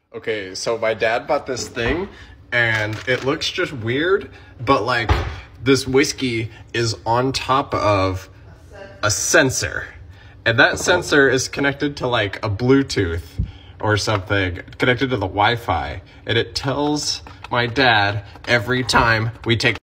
Okay, so my dad bought this thing, and it looks just weird, but like this whiskey is on top of a sensor, and that sensor is connected to like a Bluetooth or something, connected to the Wi-Fi, and it tells my dad every time we take